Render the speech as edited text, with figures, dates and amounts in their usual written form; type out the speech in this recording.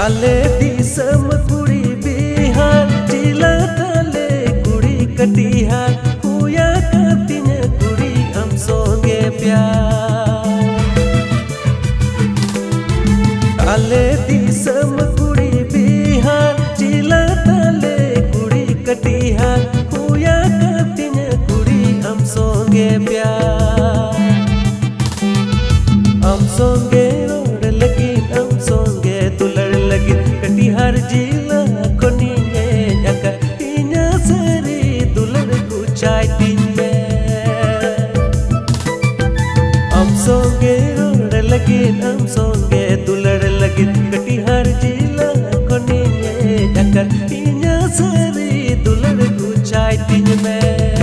आले दिसम कुड़ी बिहार जिला तले कुड़ी कटिहार हुया कतिन कुड़ी हम सोंगे प्यार। आले दिसम कुड़ी बिहार जिला तले कुड़ी कटिहार हुया कतिन कुड़ी हम सोंगे प्यार। हम सोंगे रोड लगी हम सोंगे दुलड़ लगी कटिहार जिला कोनी जका इन्या सरी दुलड़ कुचाई तिन्ने। हम सोंगे रोड लगी हम सोंगे दुलड़ लगी कटिहार जिला कोनी जका इन्या सरी दुलड़ कुचाई तिन्ने।